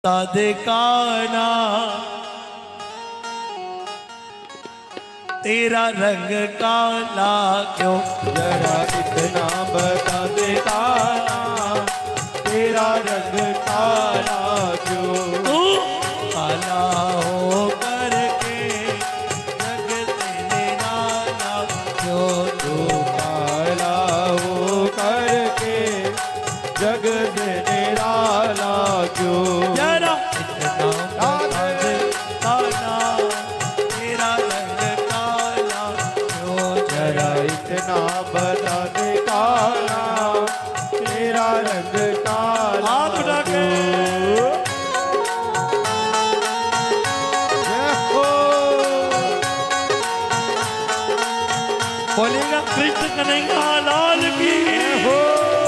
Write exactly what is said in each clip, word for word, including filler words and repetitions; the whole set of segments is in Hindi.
दादे काना तेरा रंग काला क्यों, जरा इतना बता दे काना तेरा रंग काला क्यों। तू काला हो करके जग से निराला क्यों, तू काला हो करके जग से निराला क्यों। जरा इतना बता दे काना तेरा रंग काला क्यों, जरा इतना बता दे काला तेरा रंग काला हाथ उठा के। क्यों। जय हो। बोलेगा कृष्ण कन्हैया लाल की जय हो।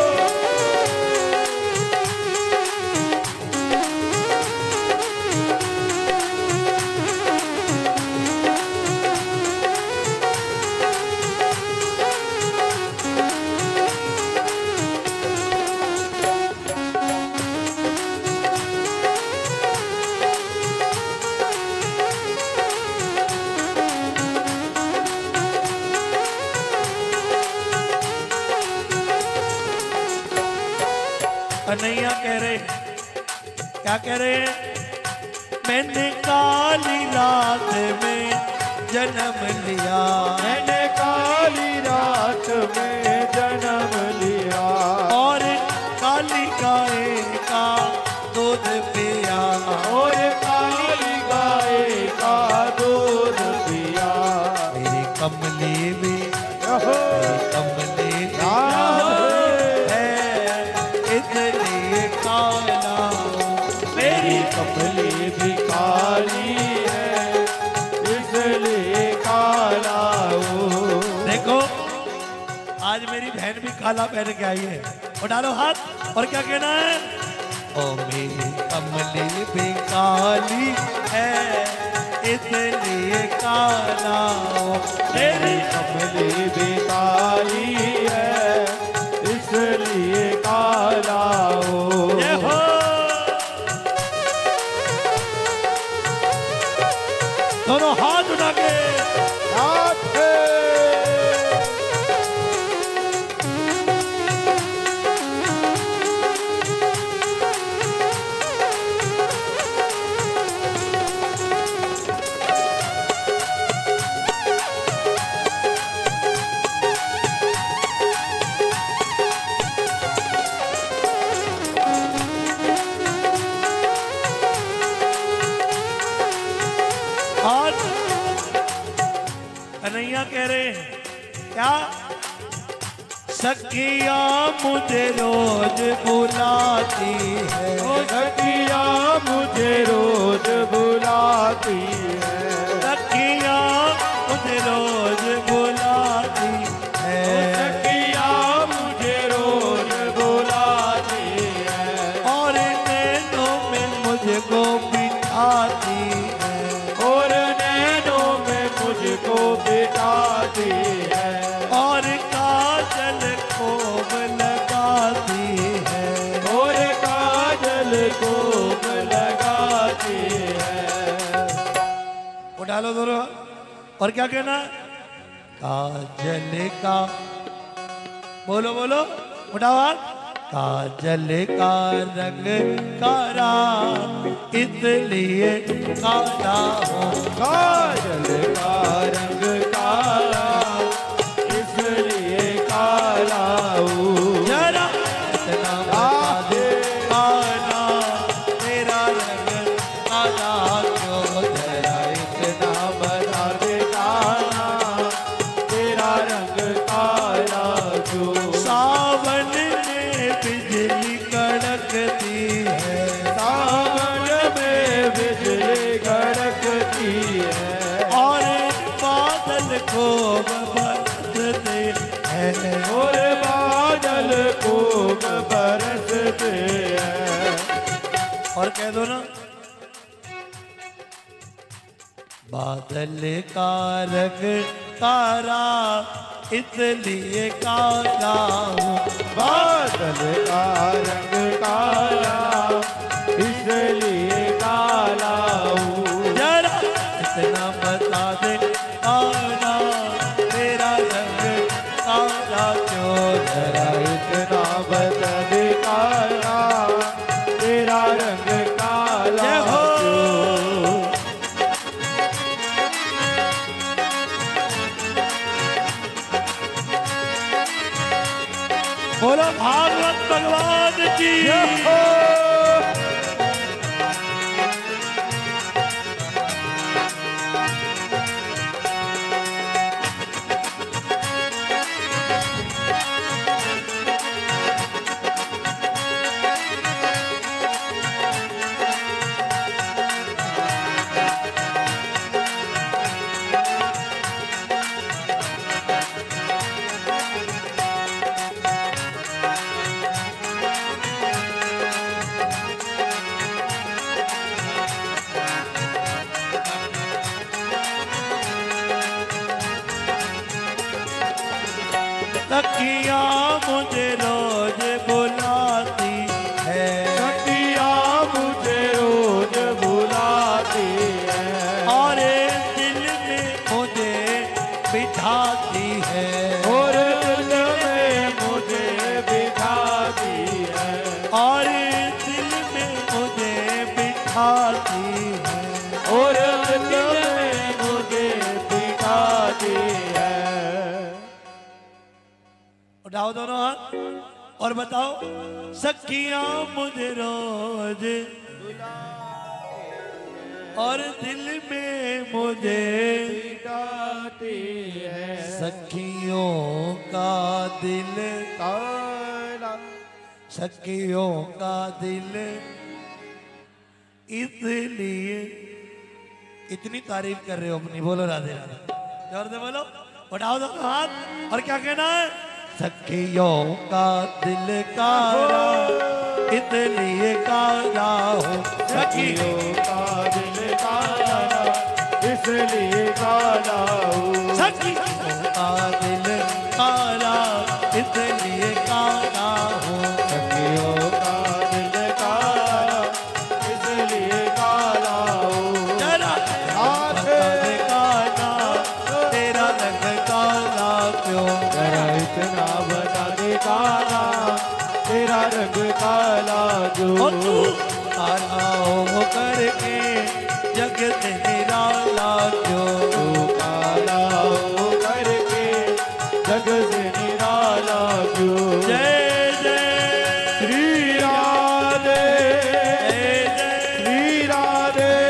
कन्हैया कह रहे, क्या कह रहे हैं? मैंने काली रात में जन्म लिया, मैंने काली रात में जन्म लिया और काली गाय का दूध पिया, और काली गाय का दूध पिया। मेरी कमली में रहो। मेरी कमली में इसलिए काला, मेरी कमली भी काली है इसलिए काला हूँ। देखो आज मेरी बहन भी काला पहन के आई है, उठा लो हाथ और क्या कहना है? ओ मेरी कमली भी काली है इसलिए काला हो, मेरी कमली भी काली है इसलिए काला हूँ। जय हो। दोनों हाथ उठा के रात है। आज कन्हैया कह रहे हैं क्या? सखिया मुझे रोज बुलाती है, ओ सखिया मुझे रोज बुलाती है। सखिया मुझे रोज बुलाती है, सखिया मुझे रोज बुलाती है। और नैनों में मुझको बिठाती है, और नैनों में मुझको बिठाती है। और काजल खूब लगाती है, और काजल खूब लगाती है। उठा लो दोनों और क्या कहना? काजल का बोलो बोलो उठाओ हाथ। काजल का रंग काला इसलिए काला हो, काजल का रंग काला इसलिए काला हूँ। जरा इतना बता दे काला तेरा रंग काला क्यों, जरा इतना बता दे काला तेरा रंग काला क्यों। सावन में बिजली कड़कती है, सावन में बिजली कड़कती है। और बादल को बरसते हैं, और बादल खूब बरसते हैं। और कह दो ना बादल का रंग काला इसलिए काला हूँ, बादल का रंग काला इसलिए की। सखिया मुझे रोज बुलाती है, सखिया मुझे रोज बुलाती है, और दिल में मुझे बिठाती है, और दिल में मुझे बिठाती है, और दिल में मुझे बिठाती है, और दिल में मुझे बिठाती है। उठाओ दोनों हाथ और बताओ, सखियां मुझे रोज और दिल में मुझे बिठाती है, सखियों का दिल काला सखियों का दिल इसलिए। इतनी तारीफ कर रहे हो अपनी, बोलो राधे राधे, जोर से बोलो, उठाओ दोनों हाथ और क्या कहना है, सखियों का दिल कारा इसलिए कारा हो, सखियों का दिल काला इसलिए काला हूँ, सखियों का दिल कारा इसलिए कारा हो, सखियों का दिल काला इसलिए काला हूँ। तेरा रंग काला, तेरा रंग काला क्यों, जरा इतना बता दे काला तेरा रंग काला जो, और तू काला हो करके जग से निराला क्यों, तू काला हो करके जग से निराला क्यों। जय जय श्री राधे जय जय श्री राधे